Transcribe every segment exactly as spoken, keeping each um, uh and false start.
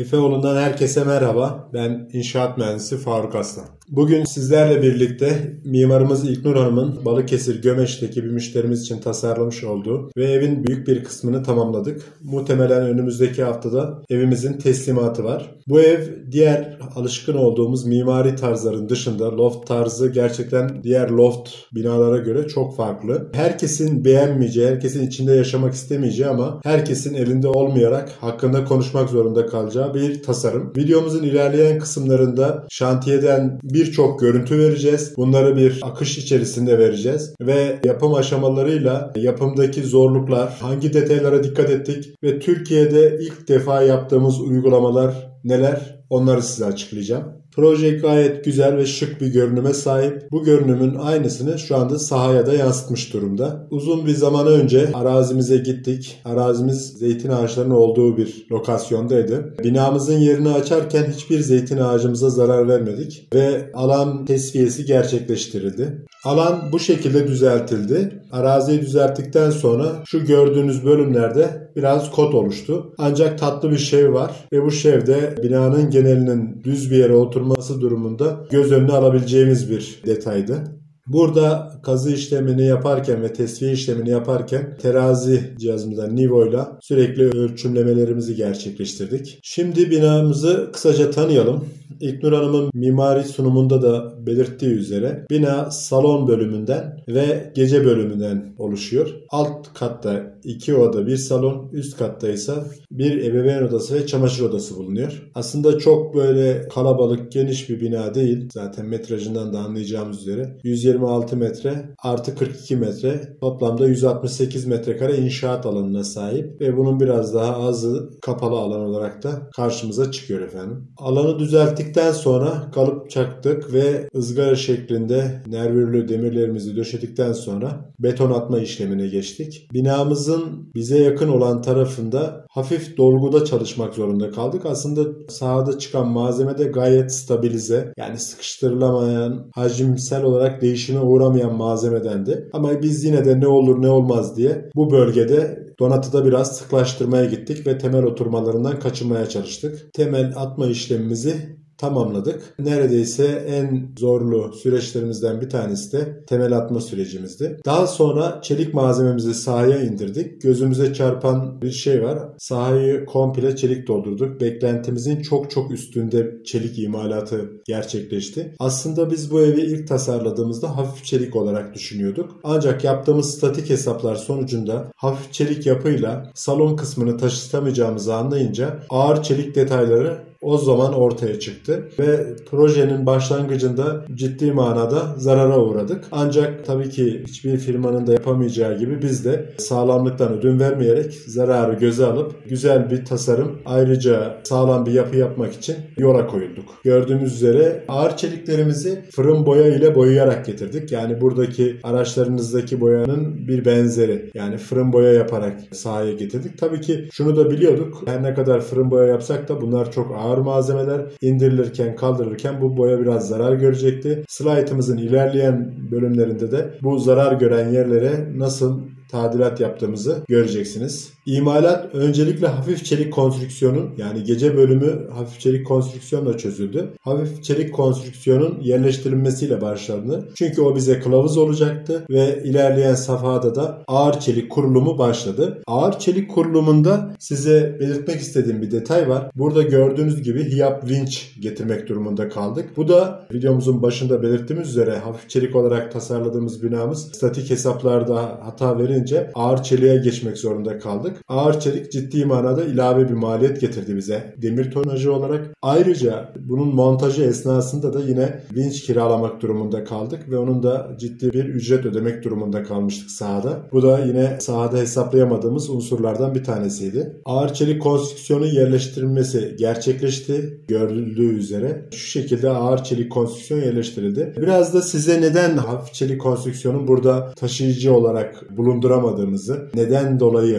İfeoğlu'ndan herkese merhaba. Ben inşaat mühendisi Faruk Aslan. Bugün sizlerle birlikte mimarımız İlknur Hanım'ın Balıkesir Gömeç'teki bir müşterimiz için tasarlamış olduğu ve evin büyük bir kısmını tamamladık. Muhtemelen önümüzdeki haftada evimizin teslimatı var. Bu ev diğer alışkın olduğumuz mimari tarzların dışında loft tarzı gerçekten diğer loft binalara göre çok farklı. Herkesin beğenmeyeceği, herkesin içinde yaşamak istemeyeceği ama herkesin elinde olmayarak hakkında konuşmak zorunda kalacağı bir tasarım. Videomuzun ilerleyen kısımlarında şantiyeden birçok görüntü vereceğiz. Bunları bir akış içerisinde vereceğiz ve yapım aşamalarıyla yapımdaki zorluklar, hangi detaylara dikkat ettik ve Türkiye'de ilk defa yaptığımız uygulamalar neler, onları size açıklayacağım. Proje gayet güzel ve şık bir görünüme sahip. Bu görünümün aynısını şu anda sahaya da yansıtmış durumda. Uzun bir zaman önce arazimize gittik. Arazimiz zeytin ağaçlarının olduğu bir lokasyondaydı. Binamızın yerini açarken hiçbir zeytin ağacımıza zarar vermedik ve alan tesviyesi gerçekleştirildi. Alan bu şekilde düzeltildi. Araziyi düzelttikten sonra şu gördüğünüz bölümlerde biraz kot oluştu. Ancak tatlı bir şev var ve bu şev de binanın genelinin düz bir yere oturması durumunda göz önüne alabileceğimiz bir detaydı. Burada kazı işlemini yaparken ve tesviye işlemini yaparken terazi cihazımızdan Nivo'yla sürekli ölçümlemelerimizi gerçekleştirdik. Şimdi binamızı kısaca tanıyalım. İlknur Hanım'ın mimari sunumunda da belirttiği üzere bina salon bölümünden ve gece bölümünden oluşuyor. Alt katta iki oda bir salon, üst katta ise bir ebeveyn odası ve çamaşır odası bulunuyor. Aslında çok böyle kalabalık, geniş bir bina değil. Zaten metrajından da anlayacağımız üzere yüz yirmi altı metre artı kırk iki metre, toplamda yüz altmış sekiz metrekare inşaat alanına sahip ve bunun biraz daha azı kapalı alan olarak da karşımıza çıkıyor efendim. Alanı düzelttikten sonra kalıp çaktık ve ızgara şeklinde nervürlü demirlerimizi döşedikten sonra beton atma işlemine geçtik. Binamızın bize yakın olan tarafında hafif dolguda çalışmak zorunda kaldık. Aslında sahada çıkan malzeme de gayet stabilize, yani sıkıştırılamayan, hacimsel olarak değişime uğramayan malzemedendi. Ama biz yine de ne olur ne olmaz diye bu bölgede donatıda biraz sıklaştırmaya gittik ve temel oturmalarından kaçınmaya çalıştık. Temel atma işlemimizi tamamladık. Neredeyse en zorlu süreçlerimizden bir tanesi de temel atma sürecimizdi. Daha sonra çelik malzememizi sahaya indirdik. Gözümüze çarpan bir şey var. Sahayı komple çelik doldurduk. Beklentimizin çok çok üstünde çelik imalatı gerçekleşti. Aslında biz bu evi ilk tasarladığımızda hafif çelik olarak düşünüyorduk. Ancak yaptığımız statik hesaplar sonucunda hafif çelik yapıyla salon kısmını taşıtamayacağımızı anlayınca ağır çelik detayları o zaman ortaya çıktı ve projenin başlangıcında ciddi manada zarara uğradık. Ancak tabii ki hiçbir firmanın da yapamayacağı gibi biz de sağlamlıktan ödün vermeyerek zararı göze alıp güzel bir tasarım, ayrıca sağlam bir yapı yapmak için yola koyulduk. Gördüğünüz üzere ağır çeliklerimizi fırın boya ile boyayarak getirdik. Yani buradaki araçlarınızdaki boyanın bir benzeri. Yani fırın boya yaparak sahaya getirdik. Tabii ki şunu da biliyorduk. Her ne kadar fırın boya yapsak da bunlar çok ağır malzemeler, indirilirken kaldırılırken bu boya biraz zarar görecekti. Slaytımızın ilerleyen bölümlerinde de bu zarar gören yerlere nasıl tadilat yaptığımızı göreceksiniz. İmalat öncelikle hafif çelik konstrüksiyonun, yani gece bölümü hafif çelik konstrüksiyonla çözüldü. Hafif çelik konstrüksiyonun yerleştirilmesiyle başlandı. Çünkü o bize kılavuz olacaktı ve ilerleyen safhada da ağır çelik kurulumu başladı. Ağır çelik kurulumunda size belirtmek istediğim bir detay var. Burada gördüğünüz gibi hiyap vinç getirmek durumunda kaldık. Bu da videomuzun başında belirttiğimiz üzere hafif çelik olarak tasarladığımız binamız statik hesaplarda hata verince ağır çeliğe geçmek zorunda kaldık. Ağır çelik ciddi manada ilave bir maliyet getirdi bize demir tonajı olarak. Ayrıca bunun montajı esnasında da yine vinç kiralamak durumunda kaldık ve onun da ciddi bir ücret ödemek durumunda kalmıştık sahada. Bu da yine sahada hesaplayamadığımız unsurlardan bir tanesiydi. Ağır çelik konstrüksiyonu yerleştirilmesi gerçekleşti. Görüldüğü üzere şu şekilde ağır çelik konstrüksiyon yerleştirildi. Biraz da size neden hafif çelik konstrüksiyonun burada taşıyıcı olarak bulunduramadığımızı, neden dolayı ağır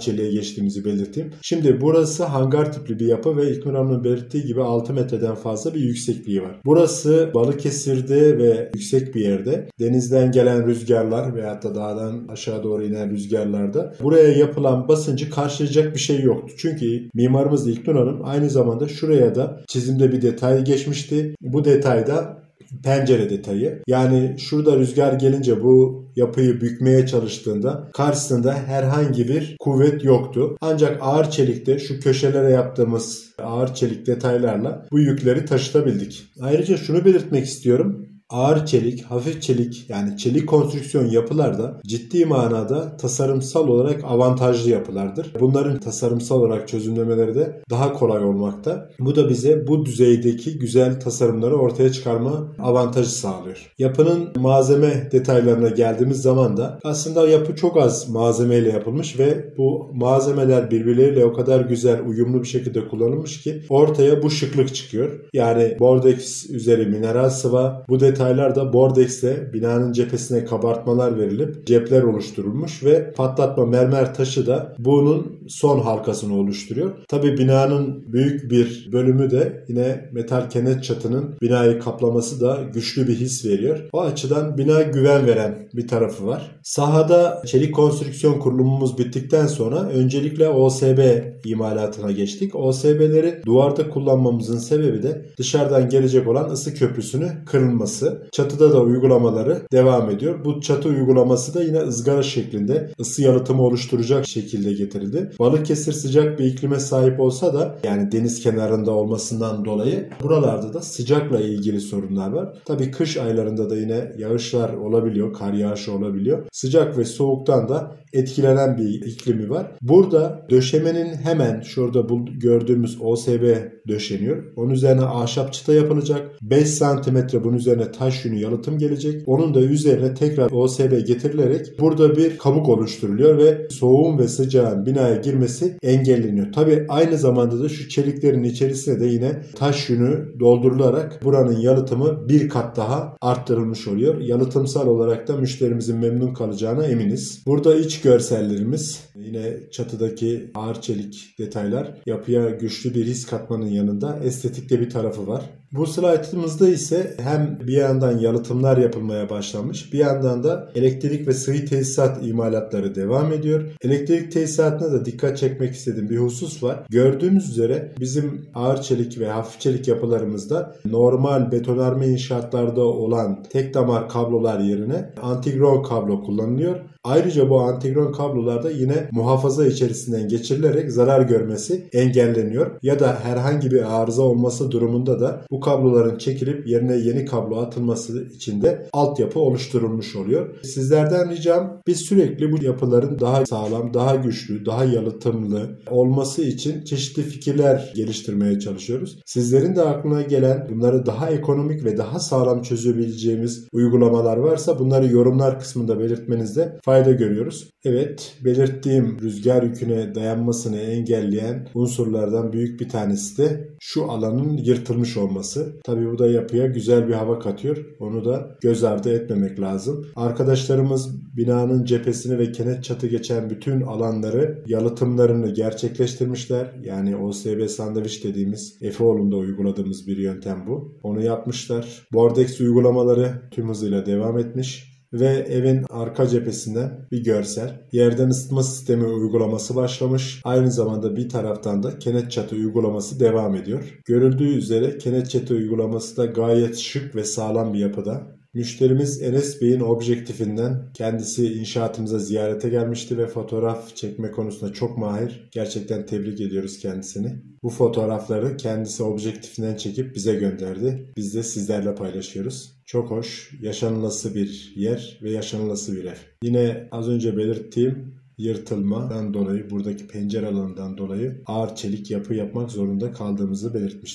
çeliğe geçtiğimizi belirteyim. Şimdi burası hangar tipli bir yapı ve İlknur Hanım'ın belirttiği gibi altı metreden fazla bir yüksekliği var. Burası Balıkesir'de ve yüksek bir yerde. Denizden gelen rüzgarlar veyahut da dağdan aşağı doğru inen rüzgarlarda buraya yapılan basıncı karşılayacak bir şey yoktu. Çünkü mimarımız İlknur Hanım aynı zamanda şuraya da çizimde bir detay geçmişti. Bu detayda pencere detayı. Yani şurada rüzgar gelince bu yapıyı bükmeye çalıştığında karşısında herhangi bir kuvvet yoktu. Ancak ağır çelikte şu köşelere yaptığımız ağır çelik detaylarla bu yükleri taşıtabildik. Ayrıca şunu belirtmek istiyorum. Ağır çelik, hafif çelik yani çelik konstrüksiyon yapılarda ciddi manada tasarımsal olarak avantajlı yapılardır. Bunların tasarımsal olarak çözümlemeleri de daha kolay olmakta. Bu da bize bu düzeydeki güzel tasarımları ortaya çıkarma avantajı sağlıyor. Yapının malzeme detaylarına geldiğimiz zaman da aslında yapı çok az malzemeyle yapılmış ve bu malzemeler birbirleriyle o kadar güzel uyumlu bir şekilde kullanılmış ki ortaya bu şıklık çıkıyor. Yani bordeks üzeri mineral sıva, bu detay detaylarda bordekste binanın cephesine kabartmalar verilip cepler oluşturulmuş ve patlatma mermer taşı da bunun son halkasını oluşturuyor. Tabi binanın büyük bir bölümü de yine metal kenet çatının binayı kaplaması da güçlü bir his veriyor. O açıdan bina güven veren bir tarafı var. Sahada çelik konstrüksiyon kurulumumuz bittikten sonra öncelikle O S B imalatına geçtik. O S B'leri duvarda kullanmamızın sebebi de dışarıdan gelecek olan ısı köprüsünü kırılması. Çatıda da uygulamaları devam ediyor. Bu çatı uygulaması da yine ızgara şeklinde ısı yalıtımı oluşturacak şekilde getirildi. Balıkesir sıcak bir iklime sahip olsa da yani deniz kenarında olmasından dolayı buralarda da sıcakla ilgili sorunlar var. Tabii kış aylarında da yine yağışlar olabiliyor, kar yağışı olabiliyor. Sıcak ve soğuktan da etkilenen bir iklimi var. Burada döşemenin hemen şurada bu gördüğümüz O S B döşeniyor. Onun üzerine ahşap çıta yapılacak. beş santimetre bunun üzerine taş yünü yalıtım gelecek. Onun da üzerine tekrar O S B getirilerek burada bir kabuk oluşturuluyor ve soğuğun ve sıcağın binaya girmesi engelleniyor. Tabi aynı zamanda da şu çeliklerin içerisine de yine taş yünü doldurularak buranın yalıtımı bir kat daha arttırılmış oluyor. Yalıtımsal olarak da müşterimizin memnun kalacağına eminiz. Burada iç görsellerimiz yine çatıdaki ağır çelik detaylar yapıya güçlü bir his katmanın yanında estetikte bir tarafı var. Bu slaytımızda ise hem bir yandan yalıtımlar yapılmaya başlamış, bir yandan da elektrik ve sıvı tesisat imalatları devam ediyor. Elektrik tesisatına da dikkat çekmek istediğim bir husus var. Gördüğünüz üzere bizim ağır çelik ve hafif çelik yapılarımızda normal betonarme inşaatlarda olan tek damar kablolar yerine antigron kablo kullanılıyor. Ayrıca bu antigron kablolarda yine muhafaza içerisinden geçirilerek zarar görmesi engelleniyor. Ya da herhangi bir arıza olması durumunda da bu kabloların çekilip yerine yeni kablo atılması için de altyapı oluşturulmuş oluyor. Sizlerden ricam biz sürekli bu yapıların daha sağlam, daha güçlü, daha yalıtımlı olması için çeşitli fikirler geliştirmeye çalışıyoruz. Sizlerin de aklına gelen bunları daha ekonomik ve daha sağlam çözebileceğimiz uygulamalar varsa bunları yorumlar kısmında belirtmenizde fayda görüyoruz. Evet, belirttiğim rüzgar yüküne dayanmasını engelleyen unsurlardan büyük bir tanesi de şu alanın yırtılmış olması. Tabii bu da yapıya güzel bir hava katıyor. Onu da göz ardı etmemek lazım. Arkadaşlarımız binanın cephesini ve kenet çatı geçen bütün alanları yalıtımlarını gerçekleştirmişler. Yani O S B sandviç dediğimiz Efeoğlu'nda uyguladığımız bir yöntem bu. Onu yapmışlar. Bordeks uygulamaları tüm hızıyla devam etmiş. Ve evin arka cephesinden bir görsel. Yerden ısıtma sistemi uygulaması başlamış. Aynı zamanda bir taraftan da kenet çatı uygulaması devam ediyor. Görüldüğü üzere kenet çatı uygulaması da gayet şık ve sağlam bir yapıda. Müşterimiz Enes Bey'in objektifinden kendisi inşaatımıza ziyarete gelmişti ve fotoğraf çekme konusunda çok mahir. Gerçekten tebrik ediyoruz kendisini. Bu fotoğrafları kendisi objektifinden çekip bize gönderdi. Biz de sizlerle paylaşıyoruz. Çok hoş, yaşanılası bir yer ve yaşanılası bir ev. Yine az önce belirttiğim yırtılmadan dolayı, buradaki pencere alanından dolayı ağır çelik yapı yapmak zorunda kaldığımızı belirtmiştik.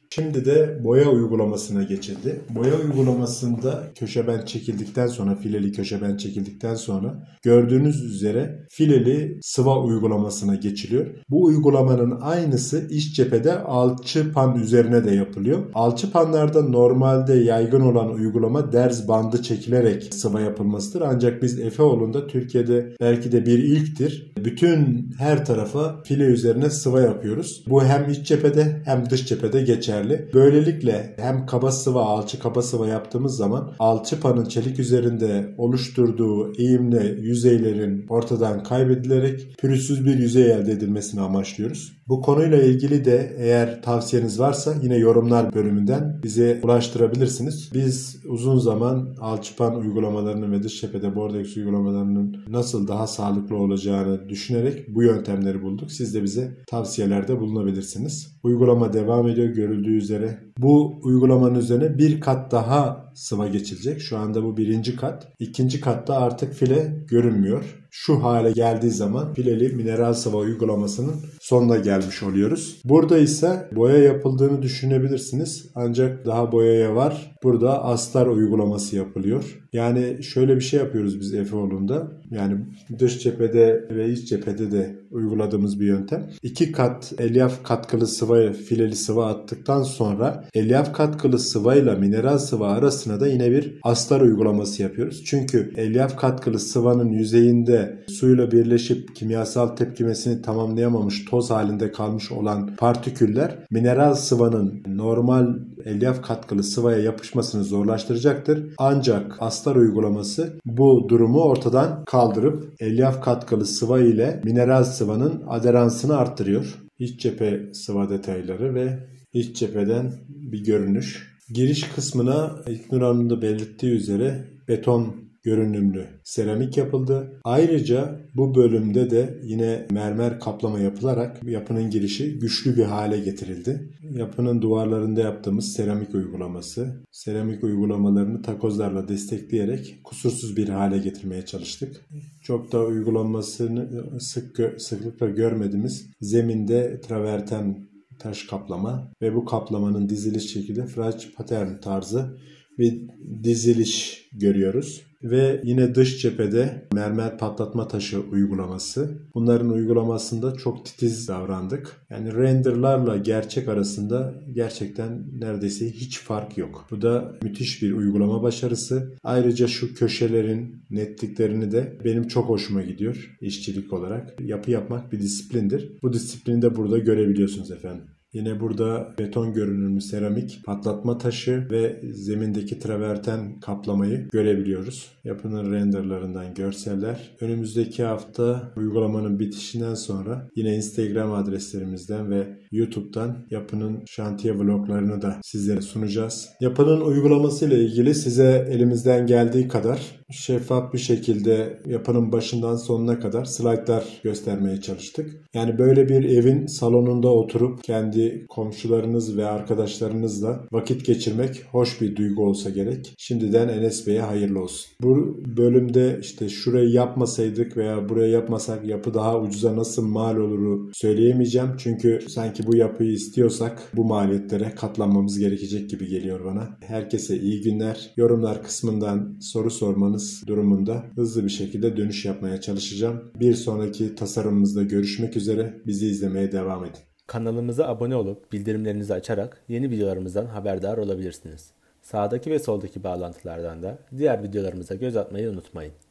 Şimdi de boya uygulamasına geçildi. Boya uygulamasında köşeben çekildikten sonra, fileli köşeben çekildikten sonra gördüğünüz üzere fileli sıva uygulamasına geçiliyor. Bu uygulamanın aynısı iç cephede alçıpan üzerine de yapılıyor. Alçıpanlarda normalde yaygın olan uygulama derz bandı çekilerek sıva yapılmasıdır. Ancak biz Efeoğlu'nda Türkiye'de belki de bir ilktir. Bütün her tarafa file üzerine sıva yapıyoruz. Bu hem iç cephede hem dış cephede geçerli. Böylelikle hem kaba sıva, alçı kaba sıva yaptığımız zaman alçıpanın çelik üzerinde oluşturduğu eğimli yüzeylerin ortadan kaybedilerek pürüzsüz bir yüzey elde edilmesini amaçlıyoruz. Bu konuyla ilgili de eğer tavsiyeniz varsa yine yorumlar bölümünden bize ulaştırabilirsiniz. Biz uzun zaman alçıpan uygulamalarının ve dış cephede bordeks uygulamalarının nasıl daha sağlıklı olacağını düşünerek bu yöntemleri bulduk. Siz de bize tavsiyelerde bulunabilirsiniz. Uygulama devam ediyor görüldüğü üzere. Bu uygulamanın üzerine bir kat daha sıva geçilecek. Şu anda bu birinci kat. İkinci katta artık file görünmüyor. Şu hale geldiği zaman fileli mineral sıva uygulamasının sonuna gelmiş oluyoruz. Burada ise boya yapıldığını düşünebilirsiniz. Ancak daha boyaya var. Burada astar uygulaması yapılıyor. Yani şöyle bir şey yapıyoruz biz Efeoğlu'nda. Yani dış cephede ve iç cephede de uyguladığımız bir yöntem. İki kat elyaf katkılı sıvaya fileli sıva attıktan sonra elyaf katkılı sıvayla mineral sıva arasına da yine bir astar uygulaması yapıyoruz. Çünkü elyaf katkılı sıvanın yüzeyinde suyla birleşip kimyasal tepkimesini tamamlayamamış toz halinde kalmış olan partiküller mineral sıvanın normal elyaf katkılı sıvaya yapışmasını zorlaştıracaktır. Ancak astar uygulaması bu durumu ortadan kaldırıp elyaf katkılı sıva ile mineral sıvanın aderansını arttırıyor. İç cephe sıva detayları ve iç cepheden bir görünüş. Giriş kısmına İlknur Hanım'ın da belirttiği üzere beton görünümlü seramik yapıldı. Ayrıca bu bölümde de yine mermer kaplama yapılarak yapının girişi güçlü bir hale getirildi. Yapının duvarlarında yaptığımız seramik uygulaması, seramik uygulamalarını takozlarla destekleyerek kusursuz bir hale getirmeye çalıştık. Çok da uygulanmasını sık sıklıkla görmediğimiz zeminde traverten taş kaplama ve bu kaplamanın diziliş şekli French pattern tarzı bir diziliş görüyoruz. Ve yine dış cephede mermer patlatma taşı uygulaması. Bunların uygulamasında çok titiz davrandık. Yani renderlarla gerçek arasında gerçekten neredeyse hiç fark yok. Bu da müthiş bir uygulama başarısı. Ayrıca şu köşelerin netliklerini de benim çok hoşuma gidiyor işçilik olarak. Yapı yapmak bir disiplindir. Bu disiplini de burada görebiliyorsunuz efendim. Yine burada beton görünümlü seramik, patlatma taşı ve zemindeki traverten kaplamayı görebiliyoruz. Yapının renderlarından görseller. Önümüzdeki hafta uygulamanın bitişinden sonra yine Instagram adreslerimizden ve YouTube'dan yapının şantiye vloglarını da sizlere sunacağız. Yapının uygulaması ile ilgili size elimizden geldiği kadar şeffaf bir şekilde yapının başından sonuna kadar slaytlar göstermeye çalıştık. Yani böyle bir evin salonunda oturup kendi komşularınız ve arkadaşlarınızla vakit geçirmek hoş bir duygu olsa gerek. Şimdiden Enes Bey'e hayırlı olsun. Bu bölümde işte şurayı yapmasaydık veya buraya yapmasak yapı daha ucuza nasıl mal oluru söyleyemeyeceğim. Çünkü sanki bu yapıyı istiyorsak bu maliyetlere katlanmamız gerekecek gibi geliyor bana. Herkese iyi günler. Yorumlar kısmından soru sormanız durumunda hızlı bir şekilde dönüş yapmaya çalışacağım. Bir sonraki tasarımımızda görüşmek üzere. Bizi izlemeye devam edin. Kanalımıza abone olup bildirimlerinizi açarak yeni videolarımızdan haberdar olabilirsiniz. Sağdaki ve soldaki bağlantılardan da diğer videolarımıza göz atmayı unutmayın.